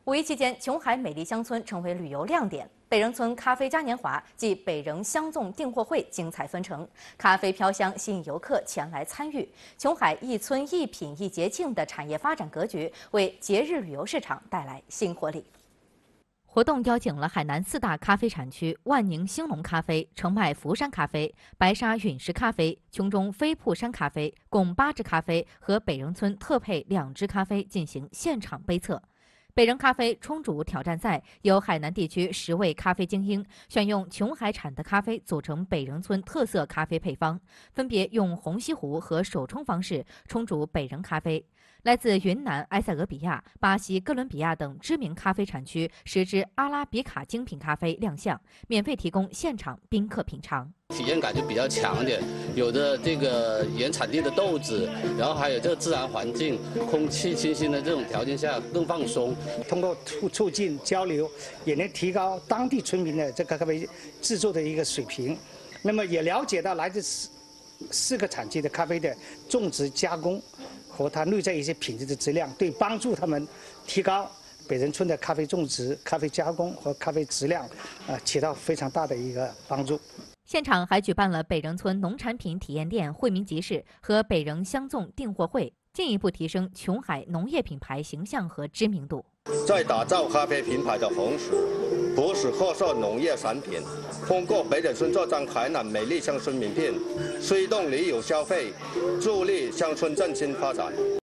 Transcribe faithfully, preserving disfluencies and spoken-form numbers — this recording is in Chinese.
五一期间，琼海美丽乡村成为旅游亮点。北仁村咖啡嘉年华暨北仁乡粽订货会精彩纷呈，咖啡飘香吸引游客前来参与。琼海一村一品一节庆的产业发展格局，为节日旅游市场带来新活力。 活动邀请了海南四大咖啡产区万宁兴隆咖啡、澄迈福山咖啡、白沙陨石咖啡、琼中飞瀑山咖啡共八支咖啡和北仁村特配两支咖啡进行现场杯测。北仁咖啡冲煮挑战赛由海南地区十位咖啡精英选用琼海产的咖啡组成北仁村特色咖啡配方，分别用虹吸壶和手冲方式冲煮北仁咖啡。 来自云南、埃塞俄比亚、巴西、哥伦比亚等知名咖啡产区十支阿拉比卡精品咖啡亮相，免费提供现场宾客品尝。 体验感就比较强一点，有的这个原产地的豆子，然后还有这个自然环境、空气清新的这种条件下更放松。 通过促促进交流，也能提高当地村民的这个咖啡制作的一个水平。那么也了解到来自四四个产区的咖啡的种植加工。 和它内在一些品质的质量，对帮助他们提高北仁村的咖啡种植、咖啡加工和咖啡质量，呃，起到非常大的一个帮助。 现场还举办了北仁村农产品体验店惠民集市和北仁乡粽订货会，进一步提升琼海农业品牌形象和知名度。 在打造咖啡品牌的同时，不时贺绍农业产品，通过北仁村这张海南美丽乡村名片，推动旅游消费，助力乡村振兴发展。